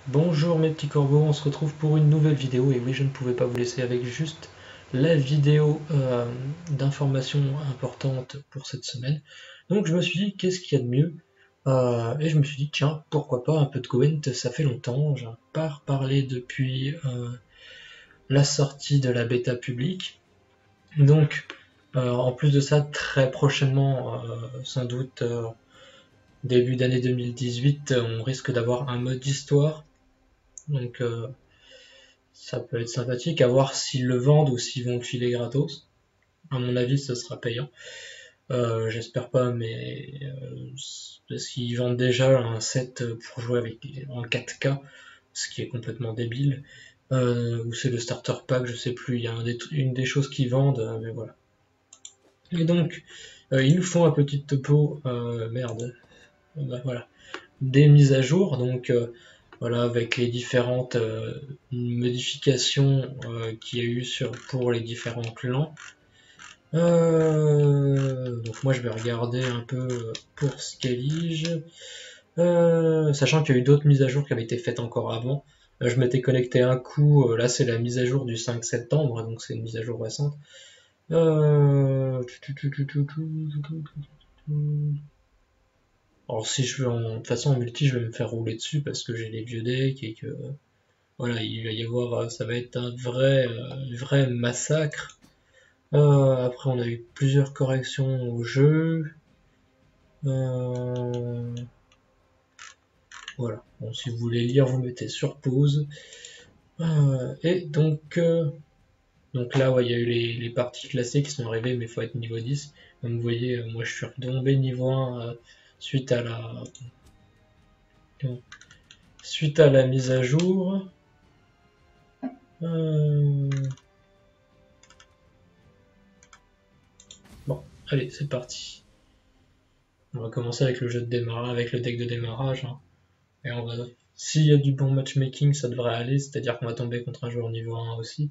Bonjour mes petits corbeaux, on se retrouve pour une nouvelle vidéo et oui je ne pouvais pas vous laisser avec juste la vidéo d'informations importantes pour cette semaine. Donc je me suis dit qu'est-ce qu'il y a de mieux et je me suis dit tiens pourquoi pas un peu de Gwent, ça fait longtemps, j'en ai pas reparlé depuis la sortie de la bêta publique. Donc en plus de ça très prochainement sans doute début d'année 2018 on risque d'avoir un mode histoire. Donc ça peut être sympathique, à voir s'ils le vendent ou s'ils vont le filer gratos. À mon avis, ce sera payant. J'espère pas, mais parce qu'ils vendent déjà un set pour jouer avec en 4K, ce qui est complètement débile. Ou c'est le starter pack, je sais plus. Il y a une des choses qu'ils vendent, mais voilà. Et donc, ils nous font un petit topo, merde, bah, voilà, des mises à jour. Donc voilà, avec les différentes modifications qu'il y a eu pour les différents clans. Donc moi je vais regarder un peu pour Scalige, sachant qu'il y a eu d'autres mises à jour qui avaient été faites encore avant. Je m'étais connecté un coup, là c'est la mise à jour du 5 septembre, donc c'est une mise à jour récente. Alors si je veux de toute façon en multi je vais me faire rouler dessus parce que j'ai les vieux decks et que voilà, il va y avoir, ça va être un vrai massacre. Après, on a eu plusieurs corrections au jeu. Voilà. Bon, si vous voulez lire, vous mettez sur pause. Et donc là, ouais, il y a eu les parties classées qui sont arrivées, mais il faut être niveau 10. Comme vous voyez, moi je suis retombé niveau 1 suite à la mise à jour. Bon, allez, c'est parti. On va commencer avec le jeu de démarrage, avec le deck de démarrage. Hein. Et on va, s'il y a du bon matchmaking, ça devrait aller, c'est-à-dire qu'on va tomber contre un joueur niveau 1 aussi.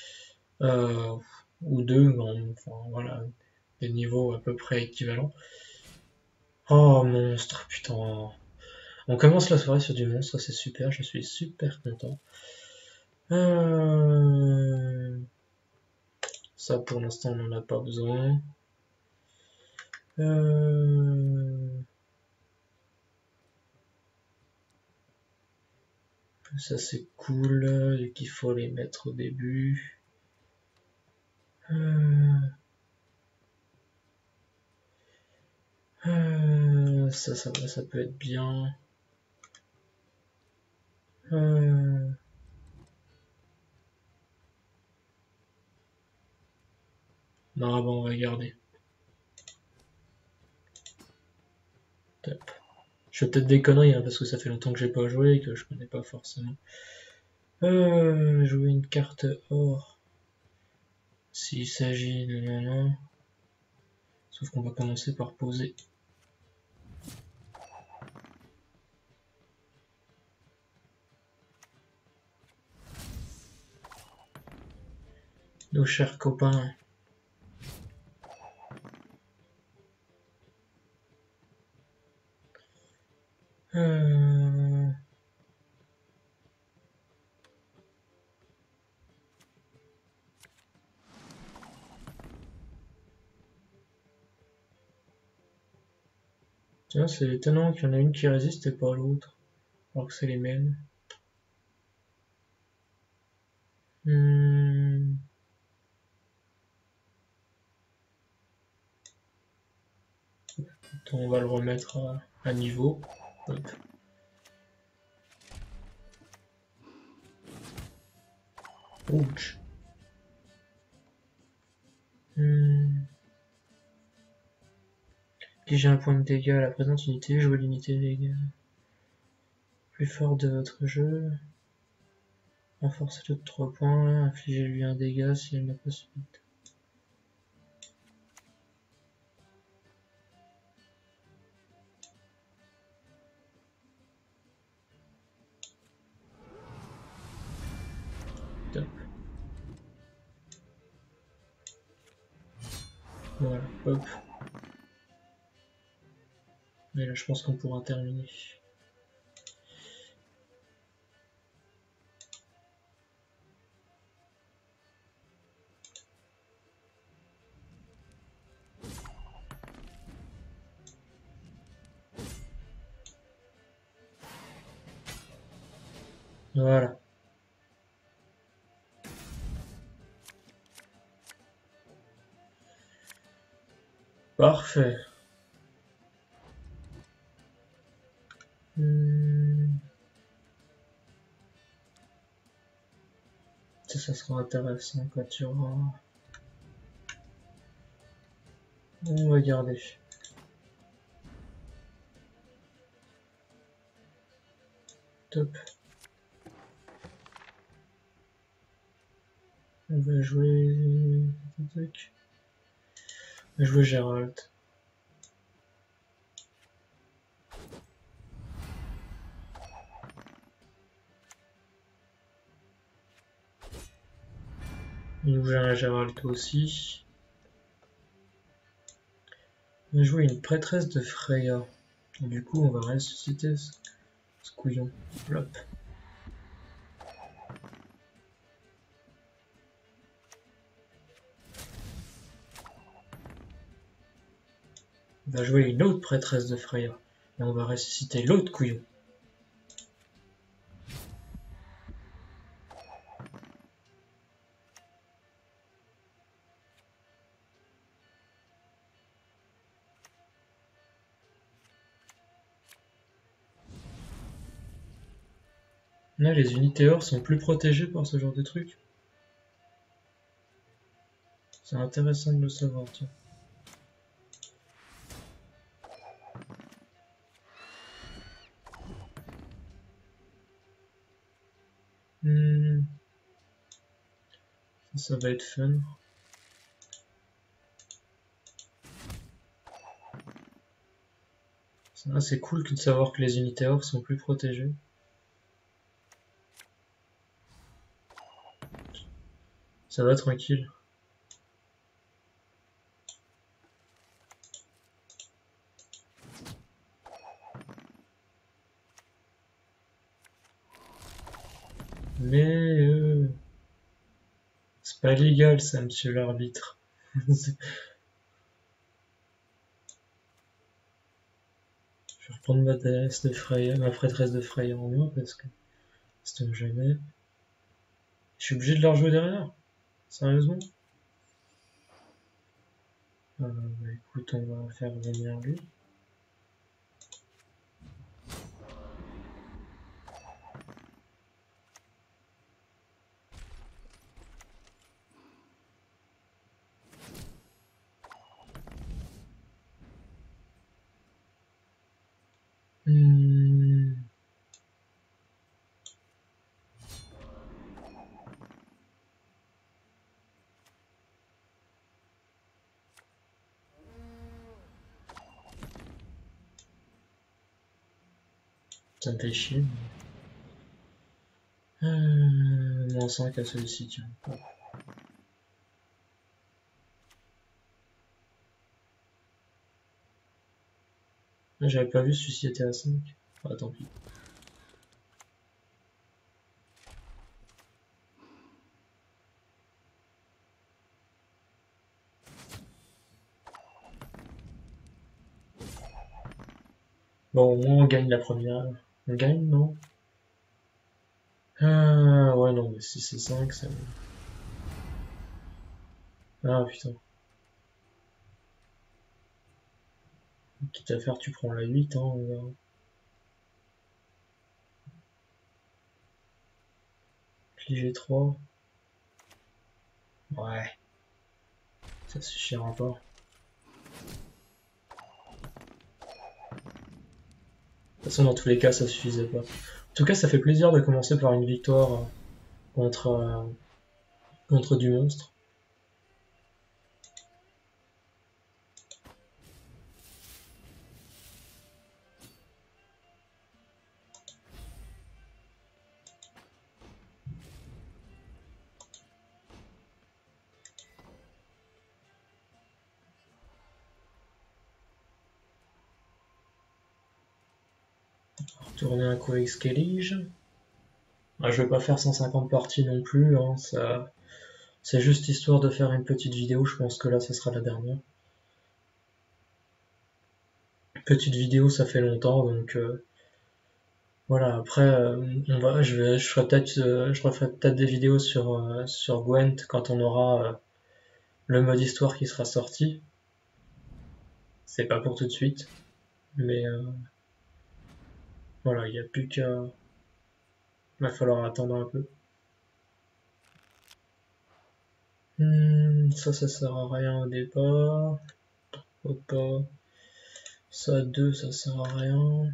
Ou 2, bon, enfin voilà, des niveaux à peu près équivalents. Oh, monstre, putain. On commence la soirée sur du monstre, c'est super, je suis super content. Ça, pour l'instant, on n'en a pas besoin. Ça, c'est cool, et qu'il faut les mettre au début. Ça peut être bien. Non, bon, on va garder. Top. Je fais peut-être des conneries, hein, parce que ça fait longtemps que j'ai pas joué et que je connais pas forcément. Jouer une carte or. S'il s'agit de nanana. Sauf qu'on va commencer par poser. Nos chers copains. Tiens, c'est étonnant qu'il y en a une qui résiste et pas l'autre. Alors que c'est les mêmes. On va le remettre à niveau. Hop. Ouch. J'ai un point de dégâts à la présente unité, jouez l'unité de dégâts plus fort de votre jeu. Renforcez-le de 3 points, infligez-lui un dégât si elle n'a pas subi. Top. Voilà, hop. Mais là je pense qu'on pourra terminer. Voilà. Parfait. Ça sera intéressant quand tu auras... On va garder. Top. On va jouer... On va jouer Gérald. On va jouer un Gérald aussi. On va jouer une prêtresse de Freya. Du coup, on va ressusciter ce couillon. Hop. On va jouer une autre prêtresse de Freya. Et on va ressusciter l'autre couillon. Là, les unités or sont plus protégées par ce genre de truc. C'est intéressant de le savoir, tiens. Ça va être fun. C'est cool de savoir que les unités or sont plus protégées. Ça va tranquille. Mais c'est pas légal ça, monsieur l'arbitre. Je vais reprendre ma déesse de Freya, ma prêtresse de Freya en main parce que c'est jamais. Je suis obligé de la rejouer derrière. Sérieusement? Bah, écoute, on va faire venir lui. Ça me fait chier. Moins 5 à celui-ci, tiens. J'avais pas vu celui-ci était à 5. Ah, tant pis. Bon, au moins on gagne la première. On gagne, non? Ouais, non, mais si c'est 5, ça... Ah, putain. Quitte à faire, tu prends la 8, hein, on verra. Pli G3. Ouais. Ça suffira pas. De toute façon, dans tous les cas, ça suffisait pas. En tout cas, ça fait plaisir de commencer par une victoire contre du monstre. Tourner un coup avec Skellige. Ah, je vais pas faire 150 parties non plus, hein, ça... C'est juste histoire de faire une petite vidéo, je pense que là, ça sera la dernière. Petite vidéo, ça fait longtemps, donc Voilà, après, je ferai peut-être, je referai peut-être des vidéos sur Gwent quand on aura le mode histoire qui sera sorti. C'est pas pour tout de suite, mais voilà, il n'y a plus qu'à, va falloir attendre un peu. Ça sert à rien au départ. Pourquoi pas. Ça 2, ça sert à rien.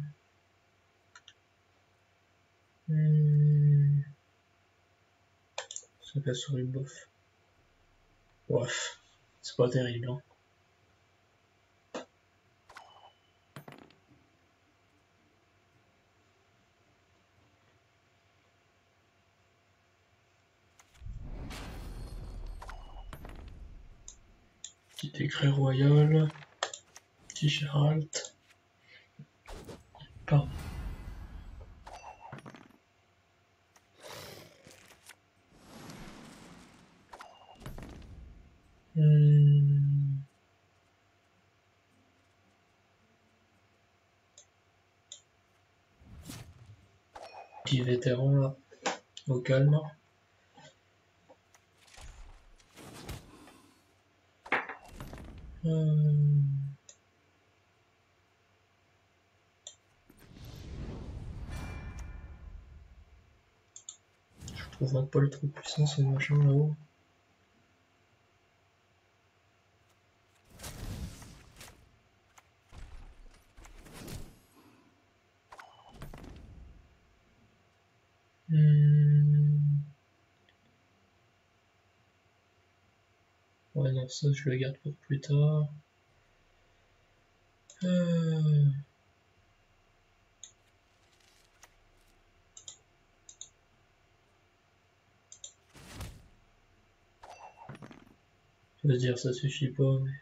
C'est la souris bof. Bref, c'est pas terrible, hein. Petit décret royal. Petit Gérald. Pardon. Petit vétéran là, au calme. Je trouverai pas le trop puissant ce machin là-haut. Ouais, non, ça je le garde pour plus tard. Je veux dire, ça suffit pas, mais...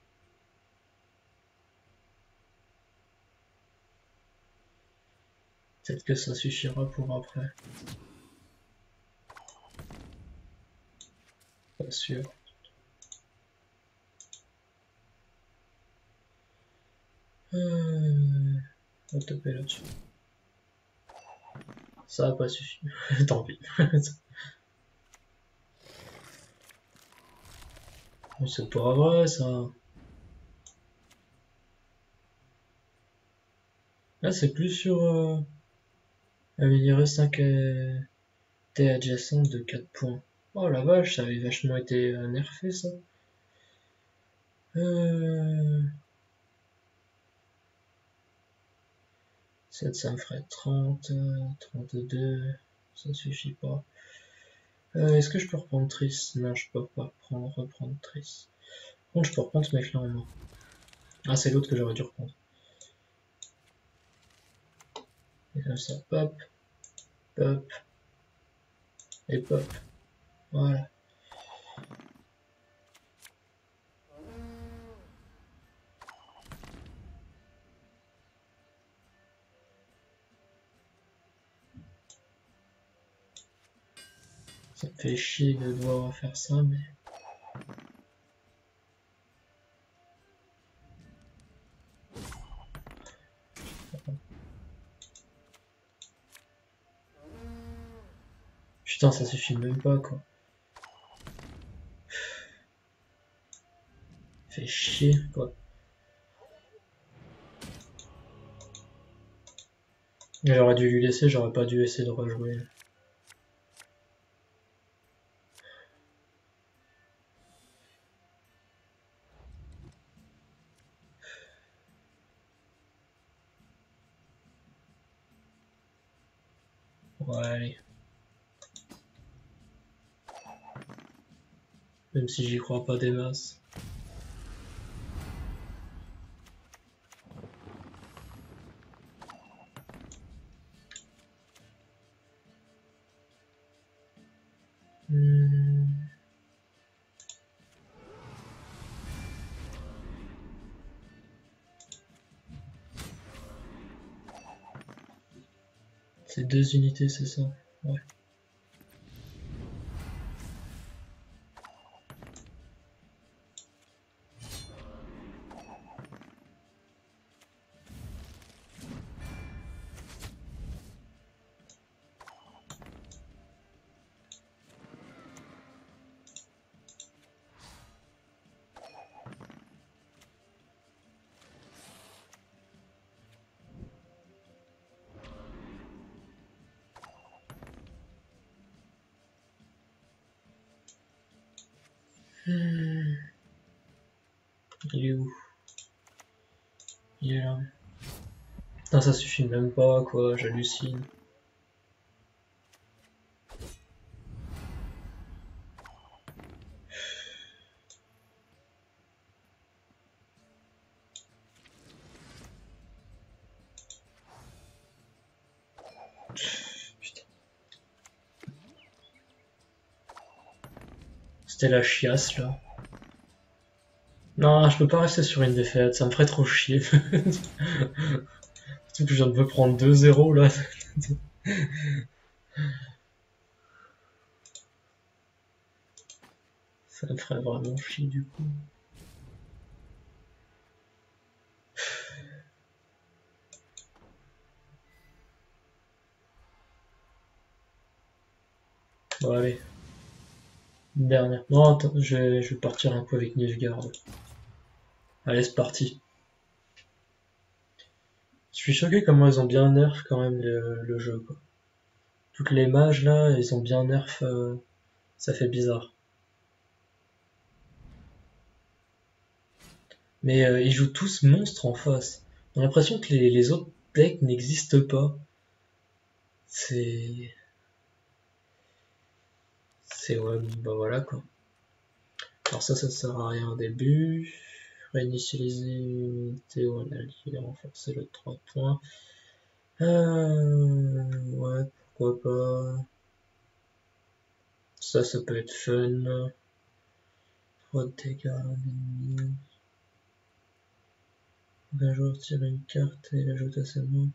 Peut-être que ça suffira pour après. Pas sûr. On va taper là-dessus. Ça a pas suffi. Tant pis. C'est pas vrai ça. Là c'est plus sur améliorer 5 T adjacentes de 4 points. Oh la vache, ça avait vachement été nerfé ça. Ça me ferait 30, 32, ça suffit pas. Est-ce que je peux reprendre Triss? Non, je peux pas reprendre Triss. Par contre, je peux reprendre ce mec là en main. Ah, c'est l'autre que j'aurais dû reprendre. Et comme ça, pop, pop, et pop. Voilà. Ça me fait chier de devoir faire ça, mais... Putain, ça suffit même pas, quoi. Fait chier, quoi. J'aurais dû lui laisser, j'aurais pas dû essayer de rejouer. Ouais, allez. Même si j'y crois pas des masses. C'est 2 unités, c'est ça? Ouais. Il est où? Il est là. Putain, ça suffit même pas, quoi, j'hallucine. Putain. C'était la chiasse, là. Non, je peux pas rester sur une défaite, ça me ferait trop chier. Surtout que je viens de me prendre 2-0, là. Ça me ferait vraiment chier, du coup. Bon, allez. Une dernière. Non, attends, je vais partir un peu avec Nilfgaard. Allez, c'est parti. Je suis choqué comment ils ont bien nerf quand même le jeu, quoi. Toutes les mages là, ils ont bien nerf, ça fait bizarre. Mais ils jouent tous monstres en face. J'ai l'impression que les autres decks n'existent pas. C'est... Ouais, bah voilà quoi. Alors ça sert à rien au début. Réinitialiser une unité ou un allié, renforcer le 3 points. Ouais, pourquoi pas. Ça peut être fun. 3 dégâts à l'ennemi. Un joueur tire une carte et l'ajoute à sa main.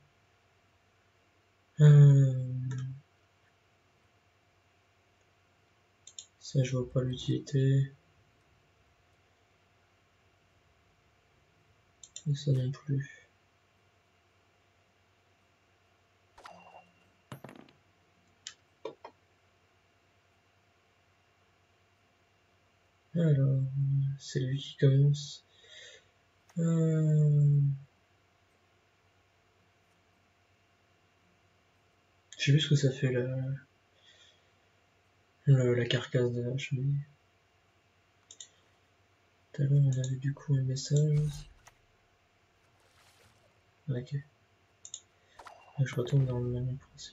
Ça, je vois pas l'utilité. Et ça non plus. Alors, c'est lui qui commence. Je sais plus ce que ça fait la carcasse de vache. Tout à l'heure, on avait du coup un message. Ok. Je retourne dans le même principe.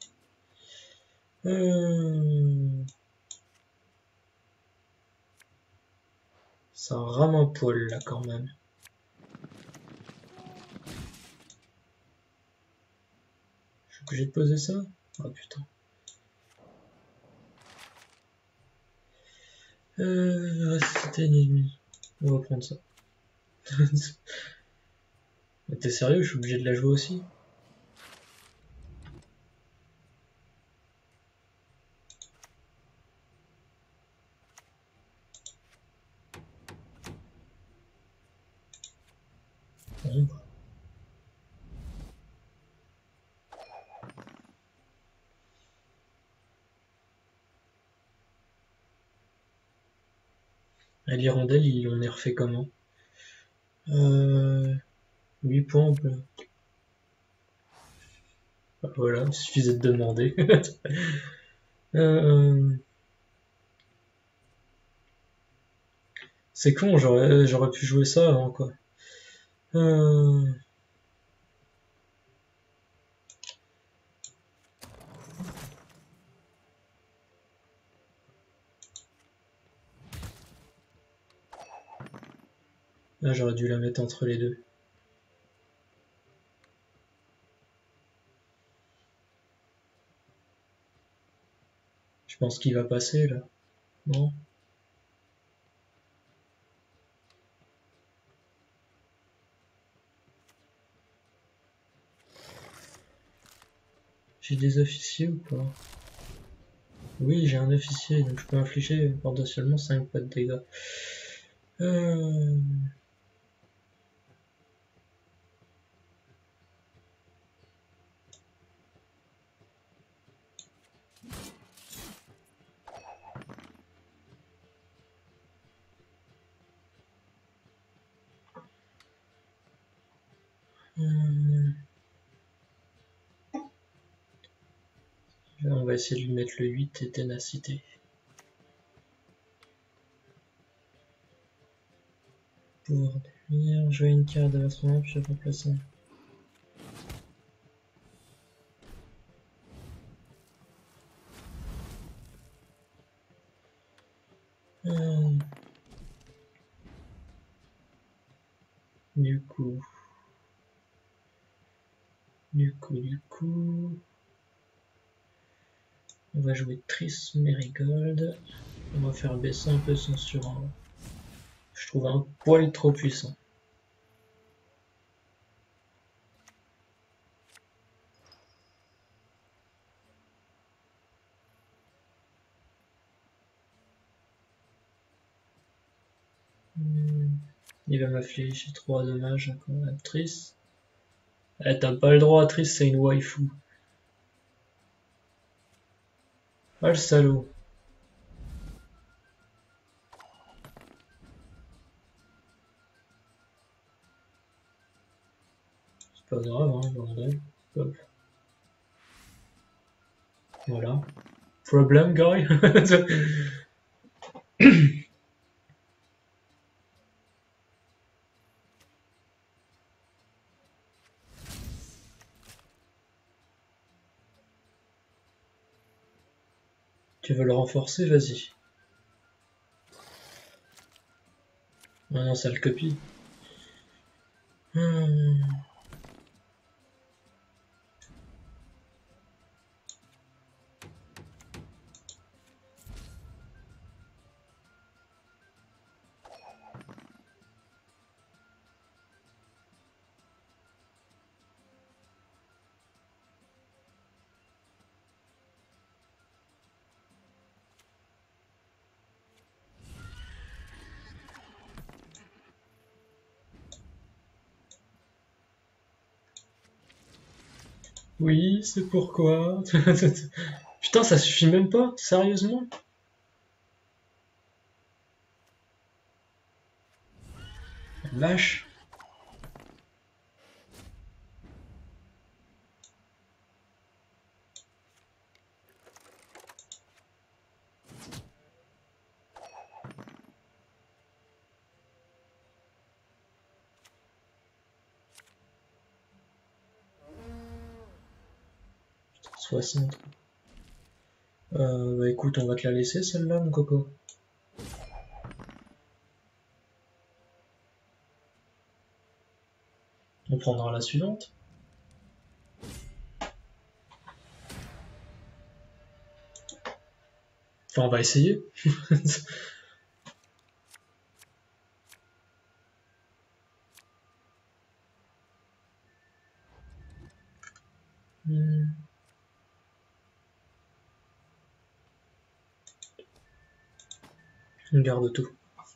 Ça rame un poil là quand même. Je suis obligé de poser ça? Ah putain. Ressusciter ennemi. On va prendre ça. Mais t'es sérieux? Je suis obligé de la jouer aussi? Bon. À l'hirondelle, ils l'ont nerfé comment? 8 points, voilà, il suffisait de demander. C'est con, j'aurais pu jouer ça avant quoi. Là, j'aurais dû la mettre entre les deux. Je pense qu'il va passer là. Non? J'ai des officiers ou pas? Oui, j'ai un officier, donc je peux infliger potentiellement 5 points de dégâts. Là, on va essayer de lui mettre le 8 et ténacité. Pouvoir devenir, jouer une carte de votre main, puis je remplace un. Du coup, on va jouer Triss Merigold. On va faire baisser un peu son surin. Je trouve un poil trop puissant. Il va m'affliger 3 dommages encore à Triss. Eh, t'as pas le droit, Triss, c'est une waifu. Ah, le salaud. C'est pas grave, hein, bordel. Hop. Voilà. Problem, guy. Tu veux le renforcer, vas-y. Ah non, ça le copie. 'Oui, c'est pourquoi. Putain, ça suffit même pas, sérieusement? Vache. Putain, 60. Bah écoute, on va te la laisser celle-là, mon coco. On prendra la suivante. Enfin, on va essayer. On garde tout.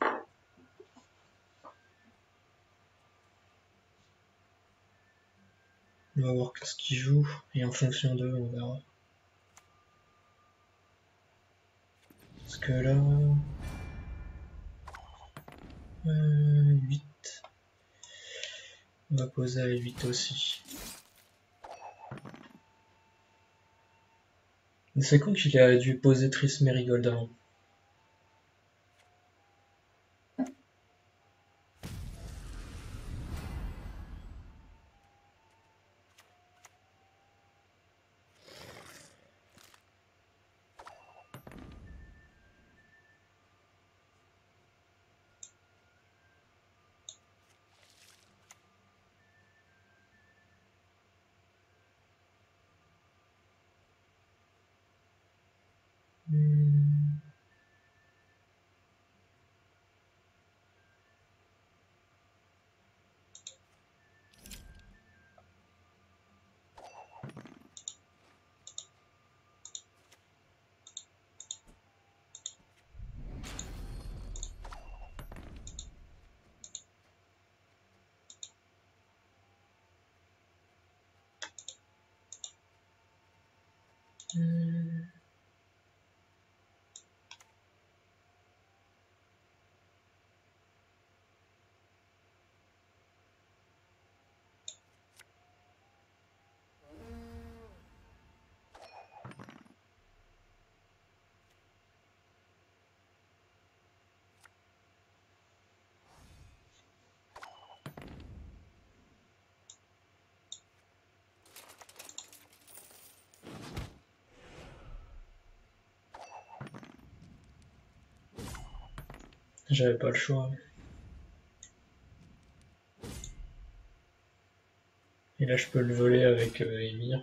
On va voir ce qu'il joue, et en fonction d'eux, on verra. Parce que là... 8. On va poser à 8 aussi. C'est con qu'il a dû poser Triss Merigold avant. J'avais pas le choix. Et là, je peux le voler avec Emir.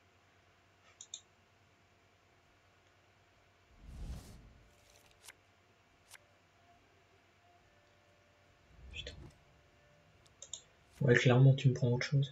Putain. Ouais, clairement, tu me prends autre chose.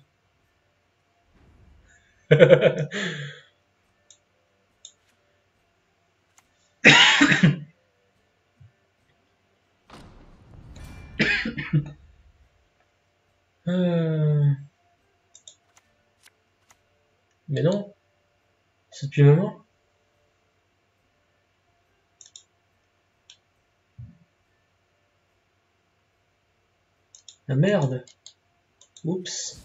Mais non, c'est depuis un moment. Ah merde. Oups.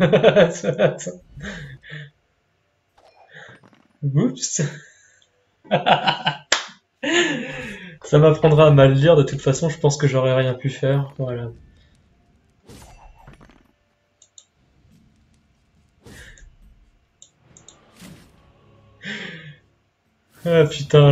Oups. Ça m'apprendra à mal lire, de toute façon, je pense que j'aurais rien pu faire. Voilà. Ah putain,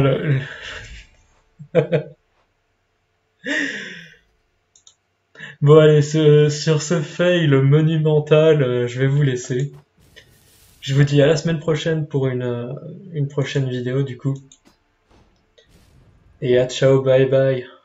Bon allez, sur ce fail monumental, je vais vous laisser. Je vous dis à la semaine prochaine pour une prochaine vidéo du coup. Et à ciao, bye bye.